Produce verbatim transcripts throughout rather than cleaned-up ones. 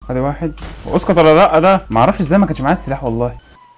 ادي واحد. اسقط ولا لا؟ ده ما اعرفش ازاي ما كانش معايا السلاح والله.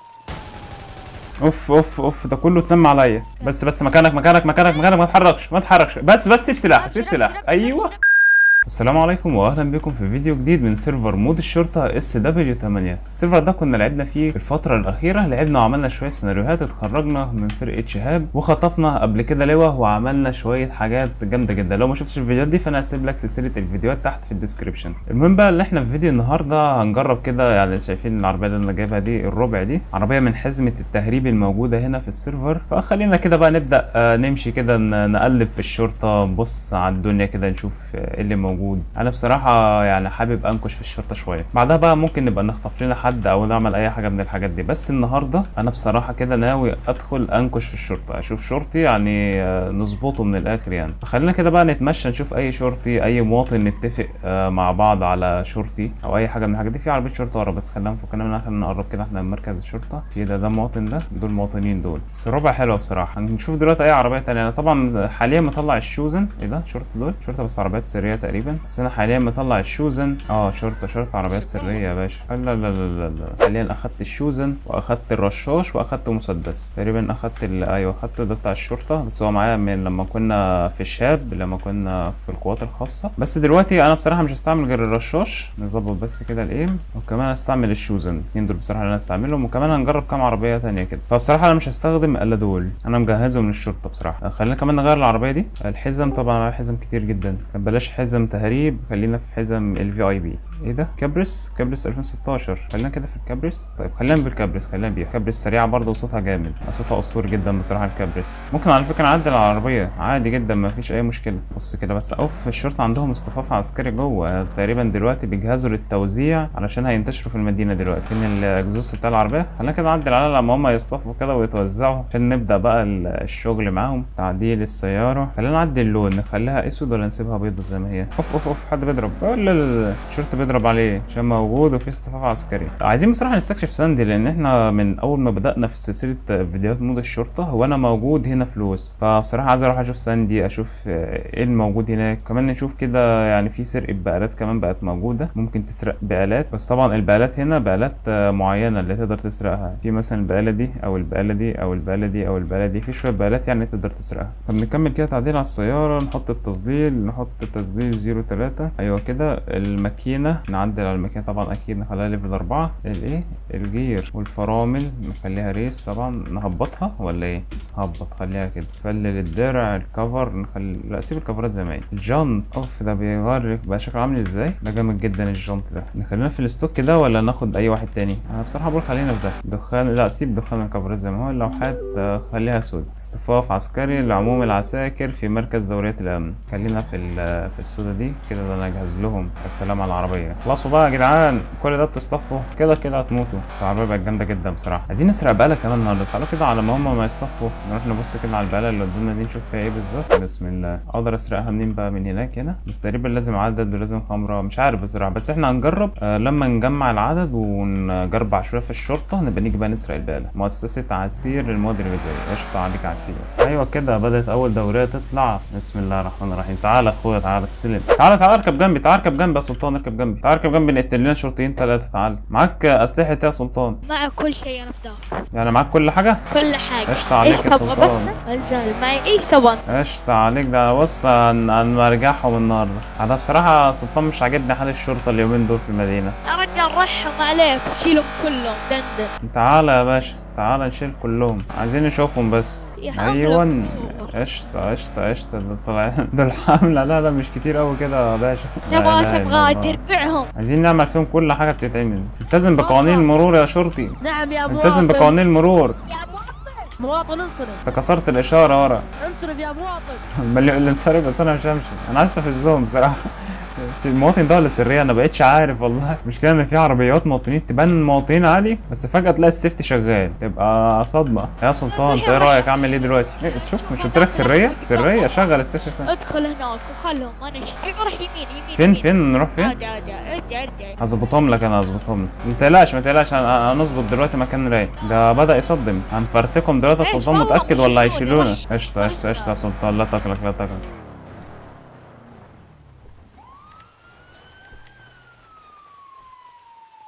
اوف اوف اوف ده كله اتلم عليا. بس بس مكانك مكانك مكانك مكانك، ما تتحركش ما تتحركش. بس بس سيب سلاحك سيب سلاحك. ايوه. السلام عليكم واهلا بكم في فيديو جديد من سيرفر مود الشرطه اس دبليو ثمانية. السيرفر ده كنا لعبنا فيه الفتره الاخيره، لعبنا وعملنا شويه سيناريوهات، اتخرجنا من فرقه شهاب وخطفنا قبل كده لواء وعملنا شويه حاجات جامده جدا. لو ما شفتش الفيديوهات دي فانا هسيب لك سلسله الفيديوهات تحت في الديسكربشن. المهم بقى اللي احنا في فيديو النهارده هنجرب كده، يعني شايفين العربيه اللي انا جايبها دي الربع دي عربيه من حزمه التهريب الموجوده هنا في السيرفر. فخلينا كده بقى نبدا نمشي كده نقلب في الشرطه، نبص على الدنيا كده نشوف ايه اللي موجود. انا بصراحه يعني حابب انكش في الشرطه شويه، بعدها بقى ممكن نبقى نخطف لنا حد او نعمل اي حاجه من الحاجات دي. بس النهارده انا بصراحه كده ناوي ادخل انكش في الشرطه، اشوف شرطي يعني نظبطه من الاخر يعني. فخلينا كده بقى نتمشى نشوف اي شرطي، اي مواطن، نتفق مع بعض على شرطي او اي حاجه من الحاجات دي. في عربيه شرطه ورا بس خلينا نفكنا منها، خلينا نقرب كده احنا من مركز الشرطه كده. ده مواطن، ده دول مواطنين دول. بس ربع حلوه بصراحه. هنشوف دلوقتي اي عربيه ثانيه. انا طبعا حاليا مطلع الشوزن. ايه ده؟ شرطه دول شرطه بس عربيات سريه تقريبا. بس انا حاليا مطلع الشوزن. اه شرطه شرطه عربيات سريه يا باشا. لا لا لا لا لا. حاليا اخدت الشوزن واخدت الرشاش واخدت مسدس تقريبا. اخدت ال... ايوه اخدت ده بتاع الشرطه، بس هو معايا من لما كنا في الشاب، لما كنا في القوات الخاصه. بس دلوقتي انا بصراحه مش هستعمل غير الرشاش. نظبط بس كده الايم، وكمان هستعمل الشوزن. الاثنين دول بصراحه اللي انا هستعملهم، وكمان هنجرب كام عربيه ثانيه كده. فبصراحه انا مش هستخدم الا دول، انا مجهزهم من الشرطه بصراحه. خلينا كمان نغير العربيه دي. الحزم طبعا معايا حزم كتير جدا، بلاش حزم تهريب، خلينا في حزم الفي اي بي. ايه ده؟ كابريس كابريس ألفين وستاشر. خلينا كده في الكابريس. طيب خلينا بالكابريس، خلينا بيها. كابريس سريعه برضه وصوتها جامد، صوتها اسطوري جدا بصراحه الكابريس. ممكن على فكره نعدل العربيه عادي جدا، ما فيش اي مشكله. بص كده بس. اوف الشرطه عندهم اصطفاف عسكري جوه تقريبا، دلوقتي بيجهزوا للتوزيع علشان هينتشروا في المدينه دلوقتي. فين الاكزوست بتاع العربيه؟ خلينا كده نعدل عليها لما هم يصطفوا كده ويتوزعوا عشان نبدا بقى الشغل معاهم. تعديل السياره. خلينا نعدل اللون، نخليها اسود ولا نسيبها بيضه زي ما هي؟ اوف اوف اوف حد بيضرب. لا لا لا الشرطه بيضرب عليه عشان موجود وفي اصطفاف عسكري. عايزين بصراحه نستكشف ساندي، لان احنا من اول ما بدانا في سلسله فيديوهات مود الشرطه هو انا موجود هنا فلوس. فبصراحه عايز اروح اشوف ساندي، اشوف ايه الموجود هناك. كمان نشوف كده يعني في سرقه بقالات كمان بقت موجوده، ممكن تسرق بقالات. بس طبعا البقالات هنا بقالات معينه اللي تقدر تسرقها. في مثلا البقاله دي او البقاله دي او البقاله دي او البقاله دي، في شويه بقالات يعني تقدر تسرقها. فبنكمل كده تعديل على السياره، نحط التصديل، نحط التصديل صفر ثلاثة. ايوه كده. الماكينه نعدل على الماكينه طبعا، اكيد نخليها ليفل أربعة. الايه الجير والفرامل نخليها ريس طبعا. نهبطها ولا ايه؟ هبط خليها كده. نفلل الدرع، الكفر نخلي، لا سيب الكفرات زي ما هي. الجنط اوف ده بيغير بقى شكله عامل ازاي. ده جامد جدا الجنط ده. نخلينا في الستوك كده ولا ناخد اي واحد تاني؟ انا بصراحه بقول خلينا في ده. دخان، لا سيب دخان الكفرات زي ما هو. اللوحات خليها سود. اصطفاف عسكري لعموم العساكر في مركز دورية الامن. خلينا في في السودا دي كده. ده انا اجهز لهم. السلام على العربيه. خلصوا بقى يا جدعان، كل ده بتصطفوا كده كده هتموتوا. بس العربيه بقت جامده جدا بصراحه. عايزين نسرق بقاله كمان النهارده. تعالوا كده على ما هم ما يصطفوا نروح نبص كده على البقاله اللي قدامنا دي، نشوف فيها ايه بالظبط. بسم الله. اقدر اسرقها منين بقى؟ من هناك هنا. بس تقريبا لازم عدد ولازم خمره، مش عارف بصراحه. بس احنا هنجرب آه لما نجمع العدد ونجربع شويه في الشرطه نبقى نيجي بقى نسرق البقاله. مؤسسه عسير للمواد الغذائيه. قشطه عليك عسير. ايوه كده بدات اول دوريه تطلع. بسم الله الرحمن الرحيم. تعالى اخويا تعالى استلم. تعالى تعالى اركب جنبي. تعالى اركب جنبي يا سلطان. اركب جنبي. تعالى اركب جنبي نقتل لنا شرطيين ثلاثه. تعالى. معاك اسلحه يا سلطان؟ معك كل شيء انا فداك. يعني معاك كل حاجه؟ كل حاجه. قشطه عليك يا سلطان. بس انزل معي ايش تبغى؟ قشطه عليك. ده بص هنرجعهم النهارده. انا بصراحه سلطان مش عاجبني حال الشرطه اليومين دول في المدينه. يا رجال رحم عليك، شيلهم كلهم دندن. تعالى يا باشا تعالى نشيل كلهم، عايزين نشوفهم بس. ايوه قشطه قشطه قشطه. دول طالعين دول حمله. لا لا مش كتير قوي كده يا باشا. تبغى تبغى تربعهم. عايزين نعمل فيهم كل حاجه بتتعمل. التزم بقوانين المرور يا شرطي. نعم يا مواطن. التزم بقوانين المرور يا مواطن. مواطن انصرف. انت كسرت الاشاره ورا. انصرف يا مواطن. مليون اللي انصرف. بس انا مش همشي، انا عايز استفزهم بصراحه. في المواطن ده ولا سريه؟ انا بقيتش عارف والله. المشكله ان في عربيات مواطنين تبان مواطنين عادي، بس فجاه تلاقي السيفتي شغال، تبقى صدمه. يا سلطان انت ايه رايك اعمل ايه دلوقتي؟ إيه شوف مش قلت لك سريه؟ سريه شغل السيفتي. ادخل هناك وخلهم انا روح يمين يمين. فين فين نروح فين؟ عادي عادي عادي عادي. هظبطهم لك انا هظبطهم لك. ما تقلقش ما تقلقش. هنظبط دلوقتي مكان رايق. ده بدا يصدم. هنفرتكم دلوقتي يا سلطان. متاكد ولا هيشيلونا؟ قشطه قشطه قشطه يا سلطان. لا تقلق لا تقلق.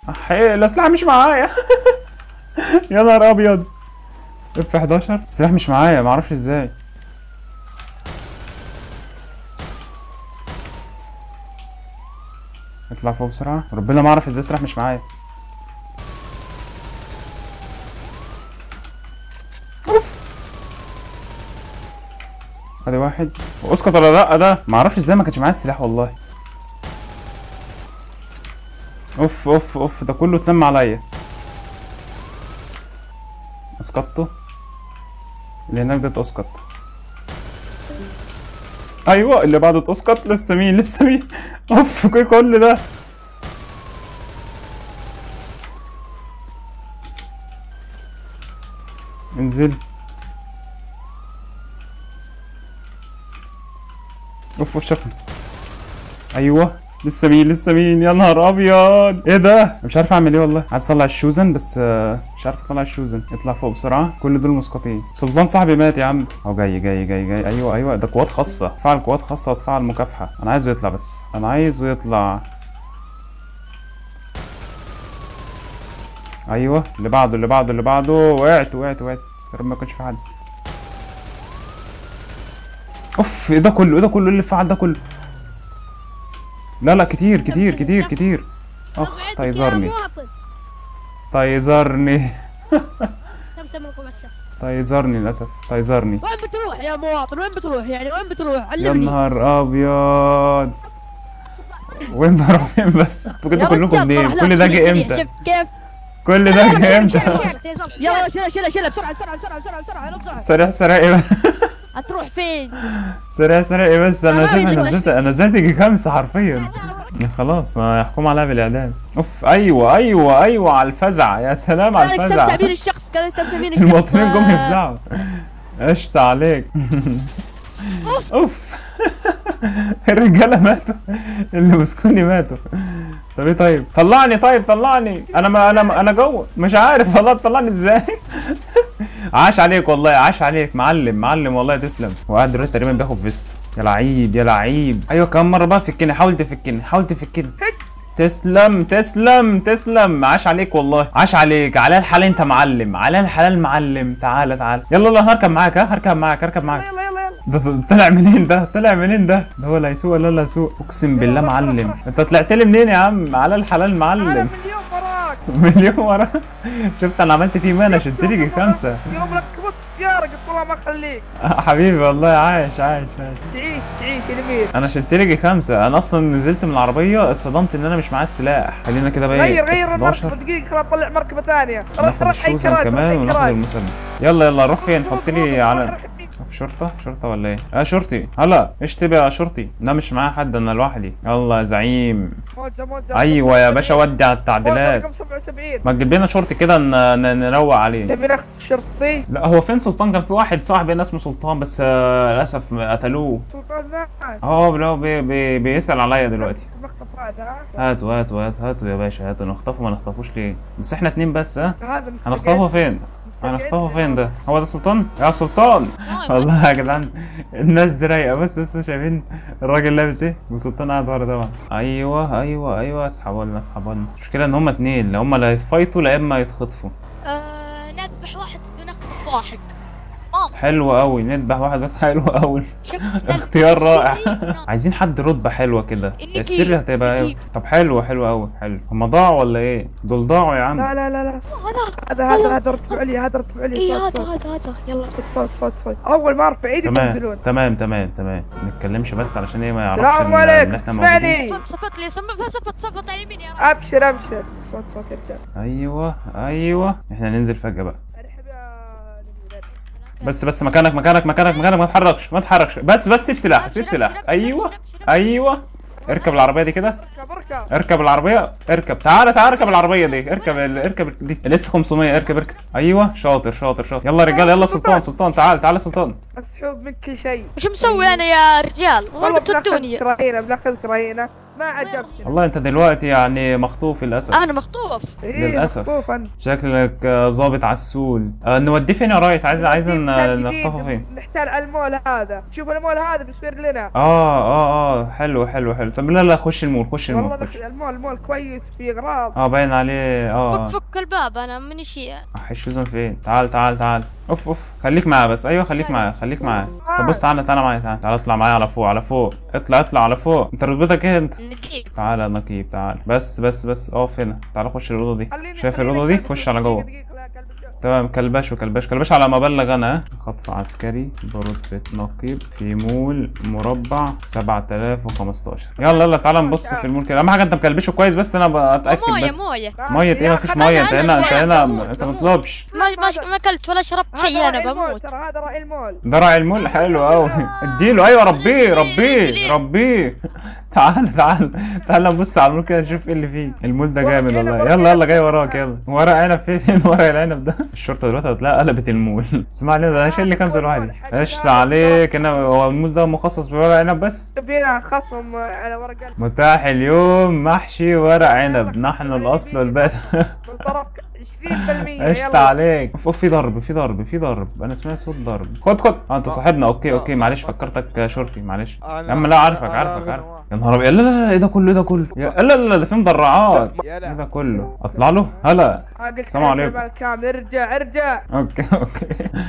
احي الاسلحه مش معايا. يا نهار ابيض. اف حداشر السلاح مش معايا، معرفش ازاي. اطلع فوق بسرعه، ربنا ما اعرف ازاي السلاح مش معايا. اوف. ادي واحد. اسقط ولا لا؟ ده ما اعرفش ازاي ما كانش معايا السلاح والله. اوف اوف اوف، ده كله اتلم عليا. اسقطته. اللي هناك ده اتسقط. ايوه اللي بعده اتسقط. لسه مين لسه مين. اوف كل ده. انزل. اوف اوف شافني. ايوه لسه مين لسه مين. يا نهار ابيض ايه ده. مش عارف اعمل ايه والله. عايز اطلع الشوزن بس مش عارف اطلع الشوزن. اطلع فوق بسرعه. كل دول مسقطين. سلطان صاحبي مات يا عم. اهو جاي جاي جاي جاي. ايوه ايوه ده قوات خاصه. تفعل قوات خاصه وتفعل مكافحه. انا عايزه يطلع بس. انا عايزه يطلع. ايوه اللي بعده اللي بعده اللي بعده. وقعت وقعت وقعت. يا رب ما يكونش في حد. اوف ايه ده كله. ايه ده كله اللي فعل ده كله. لا لا كتير كتير كتير كتير. اخ طيزرني طيزرني. طيزرني للاسف. طيزرني. وين بتروح يا مواطن؟ وين بتروح يعني؟ وين بتروح؟ علمني. يا نهار ابيض. وين بروح فين بس؟ انتوا كده كلكم منين؟ كل ده جه امتى؟ شفت كيف؟ كل ده جه امتى؟ يلا شيلها شيلها شيلها بسرعه بسرعه بسرعه بسرعه بسرعه بسرعه. سريع سريع ايه؟ هتروح فين؟ سريع سريع ايه بس. انا شايف انا نزلت انا نزلت يجي خمسه حرفيا. خلاص يحكم عليها بالاعدام. اوف ايوه ايوه ايوه على الفزع. يا سلام على الفزع. كان تعبير الشخص كان تعبير الشخص. المواطنين جم يفزعوا. قشطة عليك. اوف. الرجاله ماتوا. اللي مسكوني ماتوا. طب ايه طيب؟ طلعني طيب طلعني. انا ما انا انا جوه مش عارف والله تطلعني ازاي. عاش عليك والله عاش عليك معلم معلم والله تسلم. وقاعد دلوقتي تقريبا بياخد فيست. يا لعيب يا لعيب. ايوه كمان مره بقى فكني. حاول تفكني حاول تفكني. تسلم تسلم تسلم. عاش عليك والله عاش عليك. على الحلال انت معلم. على الحلال معلم. تعالى تعالى يلا يلا هركب معاك. ها هركب معاك هركب معاك. يلا يلا يلا. ده طلع منين ده؟ طلع منين ده؟ ده هو اللي هيسوق ولا اللي هيسوق؟ اقسم بالله معلم. انت طلعت لي منين يا عم؟ على الحلال معلم. مليون وراك. مليون وراك. شفت انا عملت فيه مانا. شلت لي خمسه. يوم ركبت سياره قلت والله ما اخليك. حبيبي والله عايش عايش عايش. تعيش تعيش يا نمير. انا شلت لي خمسه. انا اصلا نزلت من العربيه اتصدمت ان انا مش معايا السلاح. خلينا كده بقى غير غير المركبه دقيقه خلاص طلع مركبه ثانيه. ناخد الشوزن كمان وناخد المسدس. يلا يلا نروح فين؟ حط لي على في شرطه شرطه ولا ايه؟ اه شرطي. هلا ايش تبي يا شرطي؟ لا مش معايا حد انا لوحدي. يلا يا زعيم. موزة موزة. ايوه يا باشا ودي على التعديلات. رقم سبعة وسبعين. ما تجيب لنا شرطي كده نروق عليه. تبي ناخذ شرطي؟ لا هو فين سلطان؟ كان في واحد صاحبي اسمه سلطان بس آه للاسف قتلوه. سلطان مات. اه بي بي بيسأل عليا دلوقتي. مخطف هذا. هاتوا هاتوا هاتوا هاتوا يا باشا هاتوا. نخطفه ما نخطفوش ليه؟ بس احنا اتنين بس. ها هذا هنخطفه فين؟ هنخطفه فين ده؟ هو ده سلطان؟ يا سلطان. والله يا جدعان الناس دي رايقه. بس بس شايفين الراجل لابس ايه؟ وسلطان قاعد ورا طبعا. ايوه ايوه ايوه اسحبوا لنا اسحبوا لنا. المشكله ان هما اتنين. لا هما لا يتفايتوا لا اما يتخطفوا. آه نذبح واحد ونخطف واحد. حلو قوي. نذبح واحد. حلو قوي. اختيار رائع. عايزين حد رتبه حلوه كده. السر هتبقى ايه؟ طب حلو حلو قوي حلو. هم ضاعوا ولا ايه؟ دول ضاعوا يا عم. لا لا لا لا هذا هذا هذا رتب علي. هذا رتب علي. اي هذا هذا هذا. يلا صوت صوت صوت صوت. اول ما ارفع ايدي تمام تمام تمام تمام. ما نتكلمش بس علشان ايه ما يعرفش السلام عليكم. اسمعني. صفت صفت لي صفت صفت على يميني يا رب. ابشر ابشر. صوت صوت يا رجال. ايوه ايوه احنا ننزل فجأة بقى. بس بس مكانك مكانك مكانك مكانك. ما تتحركش ما تتحركش. بس بس سيب سلاح سيب سلاح. ايوه ايوه. اركب العربيه دي كده. اركب العربيه. اركب. تعالى تعالى اركب العربيه دي. اركب اركب دي الاس خمسمية. اركب اركب. ايوه شاطر شاطر شاطر. يلا يا رجاله يلا. سلطان سلطان تعال تعال سلطان. مسحوب من كل شيء. وش مسوي انا يا رجال؟ وين بتودوني؟ كراهينه بناخذ كراهينه. ما عجبتني. والله انت دلوقتي يعني مخطوف للاسف. انا مخطوف. إيه للاسف مخطوف أنت. شكلك آه، ظابط عسول. آه نوديه فين يا ريس؟ عايز عايز نخطفه فين؟ نحتاج على المول هذا، شوف المول هذا بيصير لنا. اه اه اه حلو حلو حلو. طب لا لا خش المول خش المول والله خش. المول المول كويس في اغراض. اه باين عليه اه. فك فك الباب انا من شيء. حشوزن فين؟ تعال تعال تعال. اوف اوف خليك معاه بس. ايوه خليك معاه خليك معاه. طب بص تعالى تعالى معايا تعالى تعالى اطلع معايا على فوق على فوق. اطلع اطلع على فوق. انت رتبتك ايه انت؟ نجيب. تعالى نقيب تعال بس بس بس اقف هنا. تعالى خش الاوضه دي. خليني- شايف خليني الاوضه دي؟ كلب- خش على جوه. دقيقة- دقيقة، لا، كلب الجو. تمام كلباش وكلباش كلباش على ما بلغ انا. ها خطف عسكري برتبة نقيب في مول مربع سبعة آلاف وخمستاشر. يلا يلا تعالى نبص في المول كده. اهم حاجه انت مكلبشه كويس بس انا بتاكد مويه بس. مويه. ميه ايه؟ مفيش ميه. انت هنا انت هنا انت ما تطلبش. ما ما ما اكلت ولا شربت هذا شيء انا راعي المول، بموت. ترى هذا راعي المول. ده راعي المول حلو قوي. اديله ايوه ربيه ربيه ربيه. تعال تعال تعال نبص على المول كده نشوف ايه اللي فيه. المول ده جامد والله. يلا يلا جاي وراك يلا. ورق عنب فين؟ ورق العنب ده. الشرطه دلوقتي هتلاقي قلبت المول. اسمع لي ده انا شايل لي كام لوحدي. قشطة عليك. انا هو المول ده مخصص بورق عنب بس؟ فينا خصم على ورق العنب. متاح اليوم محشي ورق عنب. نحن الاصل والبدء. بالطرف عشرين بالمية. قشطة يلا. عليك. اوف اوف في ضرب في ضرب في ضرب. انا سمعت صوت ضرب. خد خد. اه انت صاحبنا. اوكي اوكي معلش فكرتك شرطي معلش. يا عم لا عارفك عارفك عارفك. يا نهار ابيض. لا لا لا ايه ده كله ايه ده كله؟ يا لا لا لا ده في مدرعات. ايه ده كله؟ اطلع له. هلا السلام عليكم. الكامل ارجع ارجع. اوكي اوكي.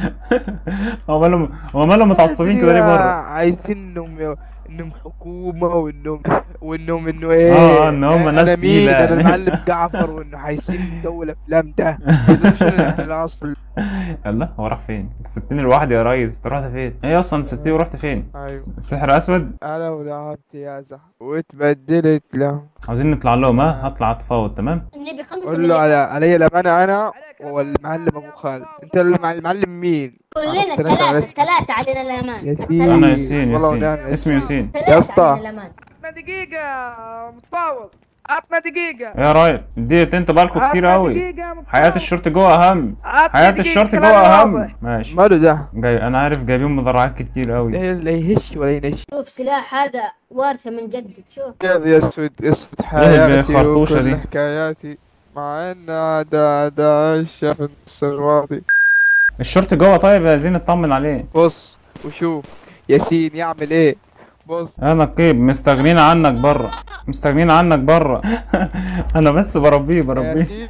هو مالهم هو مالهم متعصبين كده ليه بره؟ عايزين انهم انهم حكومه وانهم وانهم انه ايه. اه ان هم ناس أنا مين؟ تقيله. انا المعلم جعفر وانه حايسين دول افلام ده. الاصل. الله هو راح فين؟ انت سبتني لوحدي يا ريس. انت رحت فين؟ ايه اصلا انت سبتني ورحت فين؟ أيوة. سحر اسود؟ انا ولعبت يا زح واتبدلت له. عاوزين نطلع لهم. ها هطلع اتفاوض تمام؟ نبي خمسة قول له على علي الامانه انا والمعلم ابو خالد. انت المع- المعلم مين؟ كلنا عرفت ناس على ثلاثة اسمي. ثلاثة علينا الأمان. ياسين. انا ياسين والله ياسين ونعم. اسمي ياسين. ثلاثة اسطى. علينا الأمان. عطنا دقيقه متفاوض. عطنا دقيقه. يا رايس ديت انت بالكوا كتير عطنا قوي. دقيقة متفاوض. حياة الشرطة جوه اهم. عطنا حياة دقيقة، الشرطة كلام جوه اهم. واضح. ماشي. ماله ده؟ جاي انا عارف جايبين مدرعات كتير قوي. لا يهش ولا ينش. شوف سلاح هذا وارثة من جدك. شوف يا اسود قصة ايه حياتي الخرطوشة وكل دي؟ حكاياتي مع ان عدا عدا الشاف النص الواطي. الشرطة جوه. طيب عايزين نطمن عليه. بص وشوف ياسين يعمل ايه. بص يا نقيب مستغنين عنك بره. مستغنين عنك بره. انا بس بربيه بربيه. ياسين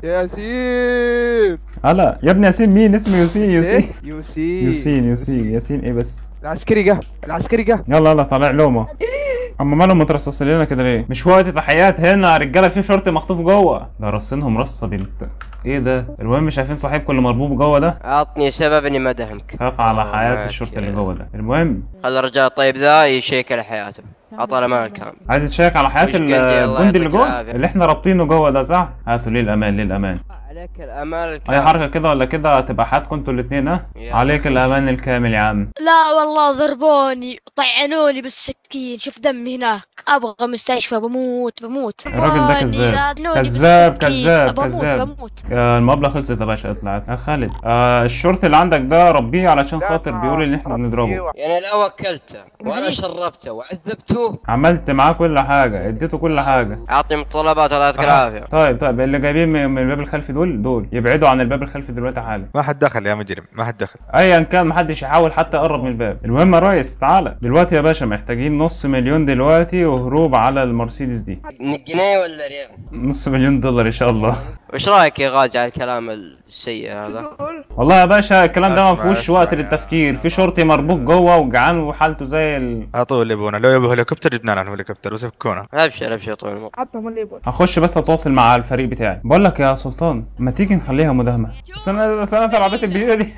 ياسين. هلا يا ابني ياسين مين؟ اسمه ياسين ياسين إيه؟ ياسين ياسين ياسين ياسين ايه بس؟ العسكري جه العسكري جه. يلا يلا طالع لومه. اما مالهم مترصصين لنا كده ليه؟ مش وقت تحيات هنا يا رجاله. في شرطي مخطوف جوه. ده رصينهم رصه بنت. ايه ده؟ المهم شايفين صاحبكم اللي مربوب جوه ده؟ اعطني سبب اني ما ادهمك. خاف على آه، حياه ماشي. الشرطي اللي جوه ده. المهم خلي الرجال الطيب ذا يشيك على حياته. عطى امان الكلام. عايز تشيك على حياه مش جندي، الله الجندي اللي يعطيك جوه العافية. اللي احنا رابطينه جوه ده صح؟ هاتوا ليه الامان ليه الامان. عليك الامان الكامل. اي حركه كده ولا كده هتبقى حياتكم انتوا الاثنين. ها يلا. عليك الامان الكامل يا عم. لا والله ضربوني طعنوني بالسكين. شوف دمي هناك. ابغى مستشفى بموت بموت. الراجل ده كذاب. طعنوني كذاب بالسكين. كذاب بموت كذاب. بموت. آه المبلغ خلصت يا باشا. اطلع يا خالد. آه الشرطي اللي عندك ده ربيه علشان خاطر بيقول ان احنا بنضربه. يعني لا وكلته ولا شربته وعذبته. عملت معاه كل حاجه اديته كل حاجه. اعطي متطلبات الله يعطيك العافيه. طيب طيب اللي جايبين من من الباب الخلفي دول دول يبعدوا عن الباب الخلفي دلوقتي حالا. ما حد دخل يا مجرم ما حد دخل. ايا كان محدش يحاول حتى يقرب من الباب. المهم يا ريس تعالى دلوقتي يا باشا. محتاجين نص مليون دلوقتي وهروب على المرسيدس دي. من الجنيه ولا ريال؟ نص مليون دولار ان شاء الله. وش رايك يا غازي على الكلام السيء هذا؟ والله يا باشا الكلام ده ما اسمع- فيهوش اسمع وقت يا- للتفكير. في شرطي مربوط جوه وجعان وحالته زي ال... اعطوه اللي يبونه. لو يبغوا هليكوبتر جبنا لهم هليكوبتر بس يفكونا. ابشر ابشر طول العمر. عطهم اللي يبغى. هخش بس اتواصل مع الفريق بتاعي. بقول لك يا سلطان ما تيجي نخليها مداهمه. بس انا بس انا تبع عربيه البليله دي.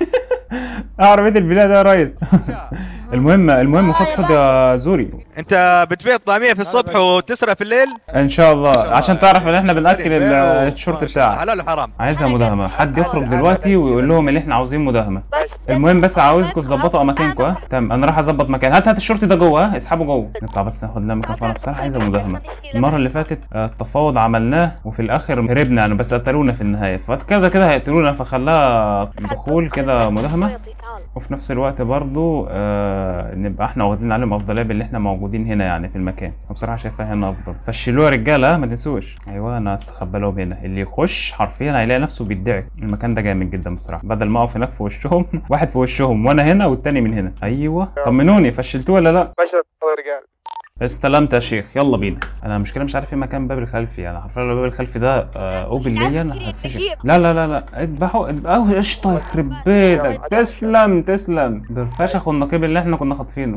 عربيه البليله ده يا ريس. المهم المهم خد خد يا زوري. انت بتبيع طعميه في الصبح وتسرق في الليل. ان شاء الله عشان تعرف ان احنا بناكل ال- الشرطي بتاعك. حلال وحرام. عايزها مداهمه. حد يخرج دلوقتي ويقول لهم ان احنا عاوزين مداهمه. المهم بس عاوزكم تظبطوا اماكنكم. ها تمام انا راح اظبط مكان. هات هات الشرطي ده جوه. ها اسحبه جوه. نطلع بس ناخد لنا مكان. فانا بصراحه عايزه مداهمه. المره اللي فاتت آه، التفاوض عملناه وفي الاخر هربنا يعني بس قتلونا في النهايه. فكده كده هيقتلونا فخلاها دخول كده مداهمه. وفي نفس الوقت برضو آه نبقى احنا واخدين عليهم افضليه باللي احنا موجودين هنا يعني في المكان. بصراحه شايفها هنا افضل. فشلوها يا رجاله ما تنسوش. ايوه انا هستخبى لهم هنا، اللي يخش حرفيا هيلاقي نفسه بيدعك. المكان ده جامد جدا بصراحه، بدل ما اقف هناك في وشهم واحد في وشهم وانا هنا والتاني من هنا. ايوه طمنوني فشلتوه ولا لا؟ فشلت يا رجال. استلمت يا شيخ، يلا بينا. انا المشكله مش عارف ايه مكان باب الخلفي، انا حرفيا لو الباب الخلفي ده آه اوبن ليا انا هتفشل. لا لا لا لا اذبحوا اذبحوا قشطه يخرب بيتك. تسلم تسلم. ده الفشخ والنقيب اللي احنا كنا خاطفينه.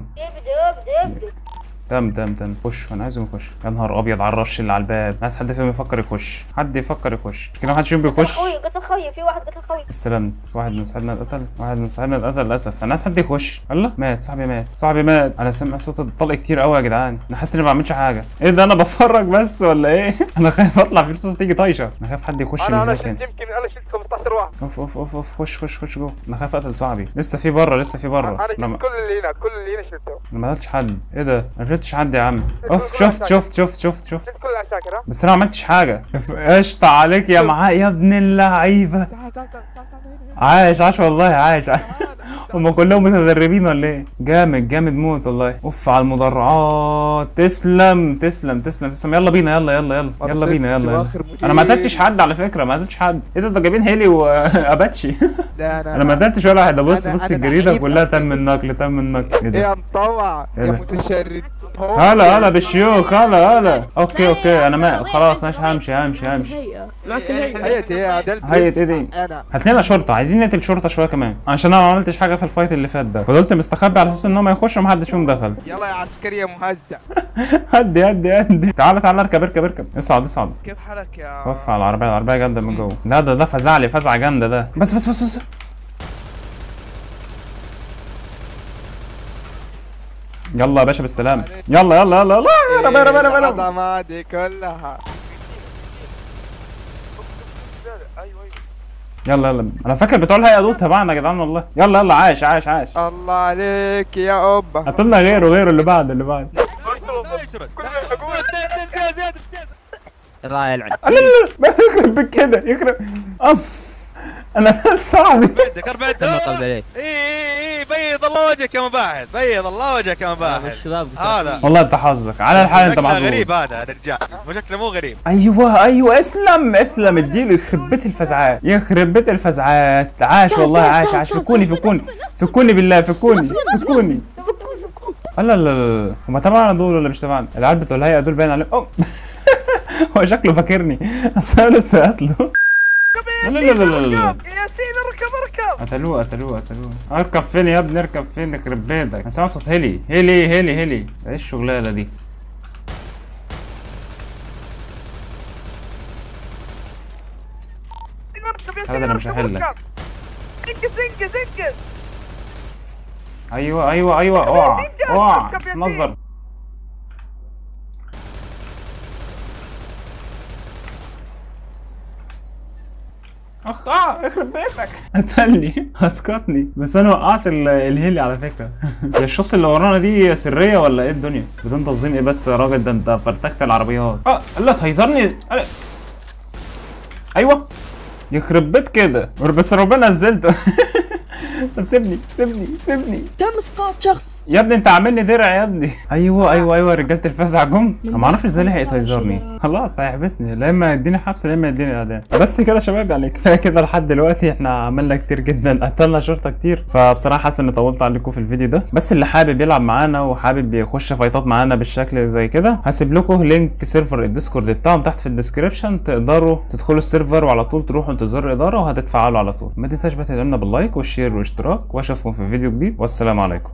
تم تم تم. خش انا عايزهم يخش. يا نهار ابيض على الرش اللي على الباب. عايز حد فيهم يفكر يخش، حد يفكر يخش. كده محدش فيهم بيخش. خوي قتل خوي، في واحد قتل خوي. استلمت. واحد من صاحبنا اتقتل، واحد من صاحبنا اتقتل للاسف. انا عايز حد يخش. الله مات صاحبي، مات صاحبي مات. انا سامع صوت الطلق كتير قوي يا جدعان. انا حاسس اني ما بعملش حاجه. ايه ده انا بفرج بس ولا ايه؟ انا خايف اطلع في رصاص تيجي طايشه. انا خايف حد يخش من انا انا هناك. شلت يمكن انا شلت خمستاشر واحد. اوف اوف اوف اوف خش خش خش جوه. انا خايف اقتل صاحبي. لسه في بره لسه في بره. انا شلت كل اللي هنا، كل اللي هنا شلته. انا ما قتلتش حد. ايه ده؟ انا ما قتلتش حد يا عم. اوف شفت شفت شفت شفت شفت شلت كل العساكر. ها بس انا ما عملتش حاجه. قشطه عليك يا معاه يا ابن اللعيبه. تعال تعال تعال عايش عاش والله عايش. هم كلهم متدربين ولا ايه؟ جامد جامد موت والله. اوف على المدرعات. تسلم تسلم تسلم تسلم. يلا بينا يلا يلا يلا يلا بينا يلا, يلا. انا ما قتلتش حد على فكره، ما قتلتش حد. ايه ده؟ ده جايبين هيلي واباتشي. لا انا انا ما قتلتش ولا واحد. بص أنا- بص أنا الجريده لعيب. كلها تم النقل تم النقل. ايه ده؟ يا مطوع إيه يا ده؟ متشرد. هلا هلا بالشيوخ هلا هلا. اوكي اوكي انا ما خلاص ماشي همشي همشي همشي. معك الهيئة. هيئة ايه ده؟ هيئة ايه دي؟ انا هات لنا شرطه، عايزين نقتل شرطه شويه كمان عشان انا ما عملتش حاجه في الفايت اللي فات ده. فضلت مستخبي على اساس ان هم يخشوا ومحدش فيهم دخل. يلا يا عسكري يا مهزأ. هدي هدي هدي. تعالى تعالى اركب اركب اركب. اصعد اصعد. كيف حالك يا وقف على العربيه، العربيه جامده من جوه. لا ده ده فزع لي فزعه جامده ده. بس بس بس بس. يلا يا باشا بالسلامه. يلا يلا يلا يلا. يا رب يا رب يا رب يا رب. العظمة دي كلها. يلا يلا. انا فاكر بتوع الهيئه دول تبعنا يا جدعان والله. يلا يلا عايش عايش عايش. الله عليك يا أبا. هات لنا غيره غيره اللي بعد اللي بعد. الله يلعن. لا لا لا يخرب بك كده يخرب. اف انا صعب. بدك اربع تم القبض عليك. اي اي اي بيض الله وجهك يا مباحث، بيض الله وجهك يا مباحث. الشباب هذا والله انت حظك على الحال انت شكله محظوظ. غريب هذا الرجال، مو شكله مو غريب. ايوه ايوه اسلم اسلم. اديله يخرب بيت الفزعات يخرب بيت الفزعات. عاش والله عاش عاش. فكوني فكوني فكوني بالله فكوني فكوني. لا لا لا هم تبعنا دول ولا مش تبعنا؟ العيال بتوع الهيئه دول باين عليهم. هو شكله فاكرني اصل انا لسه قاتله. لا لا لا لا لا. ياسين اركب اركب. قتلوه قتلوه قتلوه. اركب فين يا ابني اركب فين يخرب بيتك؟ انا سامع صوت هيلي هيلي هيلي هيلي. ايه الشغلانه دي؟ هذا انا مش هحلك. انجز انجز انجز. ايوه ايوه ايوه اوعى اوعى نظر. اخ اه يخرب بيتك. قتلني اسقطني. بس انا وقعت ال- الهيلي على فكره. يا الشخص اللي ورانا دي سريه ولا ايه الدنيا؟ بدون تصديم ايه بس يا راجل؟ ده انت فرتكت العربيات. اه لا تهيزرني. ايوه يخرب بيت كده. بس ربنا نزلته. طب سيبني سيبني سيبني. تم اسقاط شخص. يا ابني انت عامل لي درع يا ابني. ايوه ايوه ايوه رجاله الفزع جم. ما اعرفش ازاي لحق يتهزرني. خلاص هيحبسني، لا اما يديني حبس لا اما يديني اعدام. بس كده يا شباب يعني كفايه كده لحد دلوقتي. احنا عملنا كتير جدا، قتلنا شرطه كتير. فبصراحه حاسس اني طولت عليكم في الفيديو ده. بس اللي حابب يلعب معانا وحابب يخش فايتات معانا بالشكل زي كده هسيب لكم لينك سيرفر الديسكورد بتاعهم تحت في الديسكربشن. تقدروا تدخلوا السيرفر وعلى طول تروحوا انتظار اداره وهتتفعلوا على طول. ما تنساش بقى تدعمنا باللايك والشير والاشتراك، واشوفكم في فيديو جديد والسلام عليكم.